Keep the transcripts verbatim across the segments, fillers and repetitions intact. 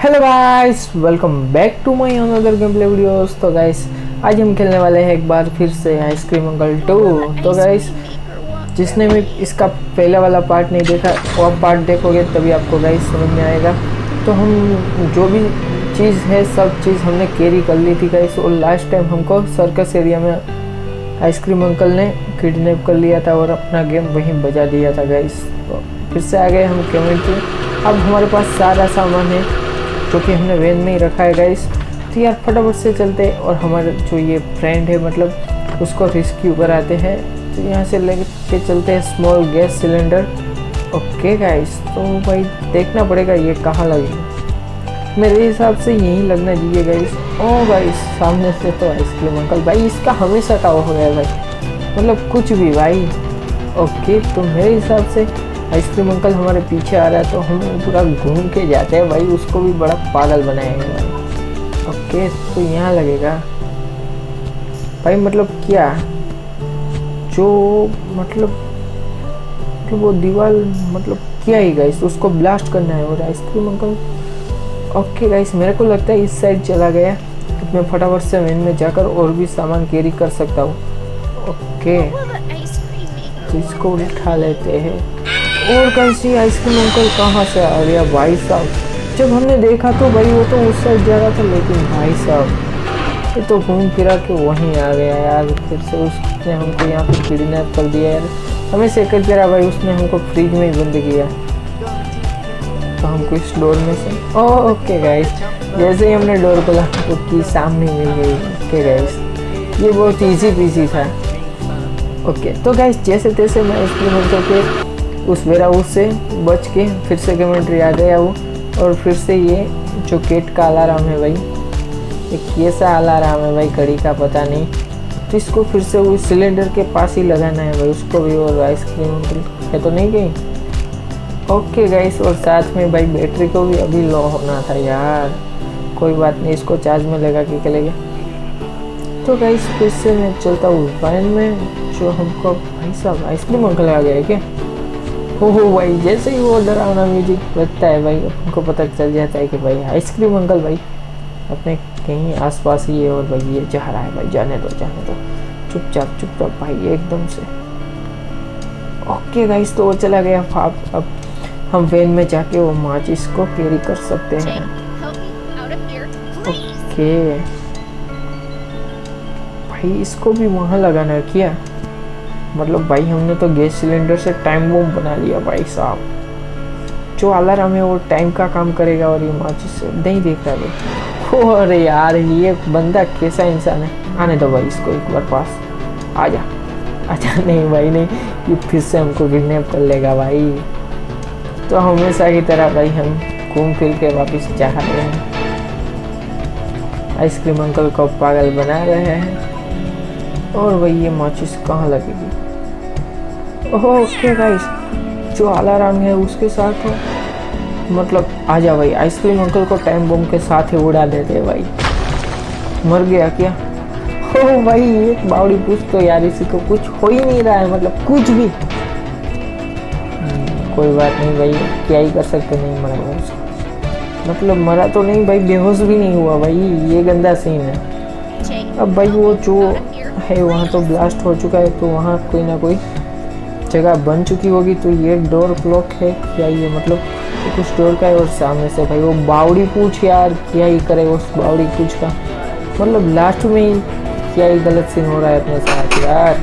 Hello guys, welcome back to my another game play videos. तो guys आज हम खेलने वाले हैं एक बार फिर से आइसक्रीम अंकल टू। तो गाइस जिसने भी इसका पहला वाला पार्ट नहीं देखा वो आप पार्ट देखोगे तभी आपको गाइस समझ में आएगा। तो हम जो भी चीज़ है सब चीज़ हमने कैरी कर ली थी गाइस। और लास्ट टाइम हमको सर्कस एरिया में आइसक्रीम अंकल ने किडनैप कर लिया था और अपना गेम वहीं बजा दिया था गाइस। तो फिर से आ गए हम कम्युनिटी। अब हमारे पास सारा सामान है जो कि हमने वैन में ही रखा है गाइस। तो यार फटाफट से चलते हैं और हमारे जो ये फ्रेंड है मतलब उसको रेस्क्यू कराते हैं। तो यहाँ से लेके चलते हैं small gas cylinder. Okay guys, तो भाई देखना पड़ेगा ये कहाँ लगेगा। मेरे हिसाब से यहीं लगना चाहिए गाइस। ओ गाइस सामने से तो आइसक्रीम अंकल भाई, इसका हमेशा का हो गया भाई, मतलब कुछ भी भाई। ओके तो मेरे हिसाब से आइसक्रीम अंकल हमारे पीछे आ रहा है तो हम पूरा घूम के जाते हैं भाई, उसको भी बड़ा पागल बनाएंगे भाई। ओके तो यहाँ लगेगा भाई, मतलब क्या जो मतलब कि वो दीवार मतलब क्या ही गाइस, उसको ब्लास्ट करना है और आइसक्रीम अंकल। ओके गाइस मेरे को लगता है इस साइड चला गया तो मैं फटाफट से वैन में जाकर और भी सामान कैरी कर सकता हूँ। ओके तो इसको उठा लेते हैं। और कैसी आइसक्रीम अंकल कहाँ से आ गया भाई साहब। जब हमने देखा तो भाई वो तो उस साइड जा रहा था, लेकिन भाई साहब ये तो घूम फिरा के वहीं आ गया यार। फिर से उसने हमको यहाँ पे किडनैप कर दिया यार। हमें सेकंड करा भाई, उसने हमको फ्रिज में ही बंद किया। तो हमको इस डोर में से ओ ओके गाइस जैसे ही हमने डोर खोला तो की सामने मिल गई। ओके गाइस ये बहुत ईजी पीसी था। ओके तो गाइस जैसे तैसे मैं आइसक्रीम अंकल के उस वेरा हाउस से बच के फिर से कमेंट्री आ गया वो। और फिर से ये जो गेट का अलार्म है भाई, एक कैसा अलार्म है भाई, घड़ी का पता नहीं। तो इसको फिर से वो सिलेंडर के पास ही लगाना है भाई उसको भी। और आइसक्रीम अंकल है तो नहीं गई। ओके गाइस और साथ में भाई बैटरी को भी अभी लो होना था यार, कोई बात नहीं, इसको चार्ज में लगा के चलेगा। तो गाइस फिर से मैं चलता हूँ वैन में जो हमको भाई साहब आइसक्रीम अंकल आ गया है क्या। ओहो भाई जैसे ही वो डरावना म्यूजिक बजता है भाई हमको पता चल जाता है कि भाई आइसक्रीम अंकल भाई अपने कहीं आसपास ही है। और भाई ये जा रहा है भाई, जाने दो जाने दो, चुपचाप चुपचाप भाई एकदम से। ओके गाइस तो वो चला गया। अब अब हम वैन में जाके वो माचिस को कैरी कर सकते हैं। ओके भाई इसको भी वहाँ लगाना है क्या, मतलब भाई हमने तो गैस सिलेंडर से टाइम बम बना लिया भाई साहब। जो अलार्म है वो टाइम का काम करेगा और ये माचिस से नहीं देख रहा भाई। अरे यार ये बंदा कैसा इंसान है। आने दो भाई इसको एक बार पास, आजा आजा। नहीं भाई नहीं, ये फिर से हमको किडनैप कर लेगा भाई। तो हमेशा की तरह भाई हम घूम फिर के वापस जा रहे हैं, आइसक्रीम अंकल को पागल बना रहे हैं। और भाई ये माचिस कहाँ लगेगी। ओके गाइस जो अलार्म है उसके साथ हो, मतलब आजा भाई आइसक्रीम अंकल को टाइम बम के साथ ही उड़ा देते हैं भाई। मर गया क्या। ओ भाई एक बावड़ी पूछ तो यार, इसी को कुछ हो ही नहीं रहा है, मतलब कुछ भी। कोई बात नहीं भाई, क्या ही कर सकते, नहीं मरा हुआ उसको, मतलब मरा तो नहीं भाई, बेहोश भी नहीं हुआ भाई, ये गंदा सीन है। अब भाई वो जो है वहाँ तो ब्लास्ट हो चुका है, तो वहाँ कोई ना कोई जगह बन चुकी होगी। तो ये डोर क्लॉक है क्या, ये मतलब तो कुछ डोर का है। और सामने से भाई वो बावड़ी पूछ यार क्या ही करे उस बावड़ी पूछ का, मतलब लास्ट में ही क्या ही गलत सीन हो रहा है अपने साथ यार।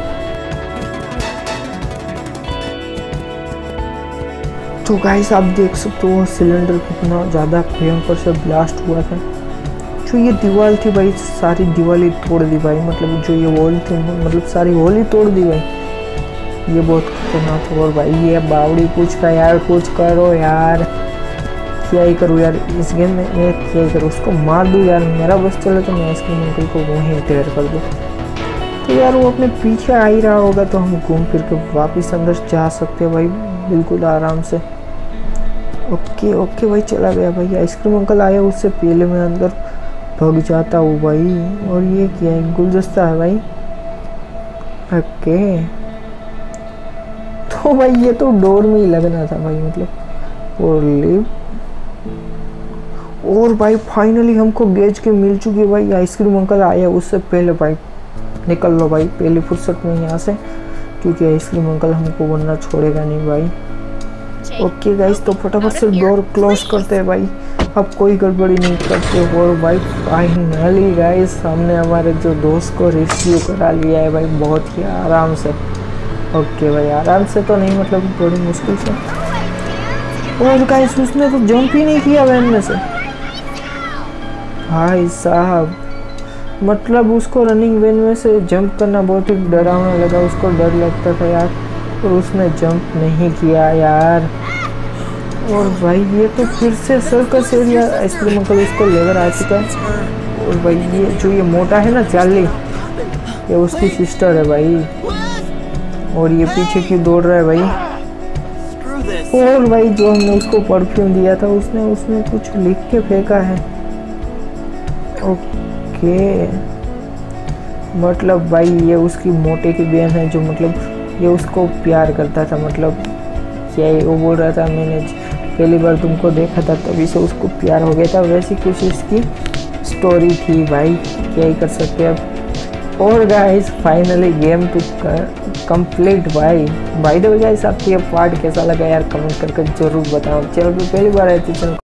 तो गाइस आप देख सकते हो सिलेंडर कितना ज़्यादा भयंकर से ब्लास्ट हुआ था। जो ये दीवार थी भाई सारी दीवार ही तोड़ दी भाई, मतलब जो ये वॉल थी मतलब सारी वॉल ही तोड़ दी भाई। ये बहुत खतरनाक था। और भाई ये बावड़ी पूछ का यार कुछ करो यार, क्या ही करूँ यार इस गेम में, मैं क्या ही करूँ, उसको मार दूँ यार, मेरा बस चले तो मैं आइसक्रीम अंकल को वहीं क्लियर कर दूँ। तो यार वो अपने पीछे आ ही रहा होगा तो हम घूम फिर के वापस अंदर जा सकते हैं भाई बिल्कुल आराम से। ओके ओके भाई चला गया भाई, आइसक्रीम अंकल आया उससे पहले मैं अंदर भग जाता हूँ भाई। और ये क्या है, गुलदस्ता है भाई। ओके तो भाई ये तो डोर में ही लगना था भाई, मतलब और लिव और भाई फाइनली हमको बेच के मिल चुकी है भाई। आइसक्रीम अंकल आया उससे पहले भाई निकल लो भाई पहली फुर्सत में यहाँ से, क्योंकि आइसक्रीम अंकल हमको वरना छोड़ेगा नहीं भाई। ओके गाइस, तो फटाफट से डोर क्लोज करते हैं भाई, अब कोई गड़बड़ी नहीं करते। और भाई फाइनली गाइस हमने हमारे जो दोस्त को रेस्क्यू करा लिया है भाई, बहुत ही आराम से। ओके भाई, आराम से तो नहीं मतलब थोड़ी मुश्किल से। और गाइस उसने तो जंप ही नहीं किया वैन में से भाई साहब, मतलब उसको रनिंग वैन में से जंप करना बहुत ही डरावना लगा, उसको डर लगता था यार, और उसने जंप नहीं किया यार। और भाई ये तो फिर से सर्कस एरिया आइसक्रीम अंकल इसको लेकर आ चुका है। और भाई ये जो ये मोटा है ना चार्ली, ये उसकी सिस्टर है भाई, और ये पीछे क्यों दौड़ रहा है भाई। और भाई जो हमने उसको परफ्यूम दिया था उसने उसने कुछ लिख के फेंका है। ओके, मतलब भाई ये उसकी मोटे की बहन है, जो मतलब ये उसको प्यार करता था, मतलब क्या वो बोल रहा था मैंने पहली बार तुमको देखा था तभी से उसको प्यार हो गया था, वैसी कुछ इसकी स्टोरी थी भाई, क्या ही कर सकते हैं अब। और guys finally game two complete भाई। बाय द वे गाइस आपको ये पार्ट कैसा लगा यार कमेंट करके जरूर बताओ। चैनल पे पहली बार आए तो चैनल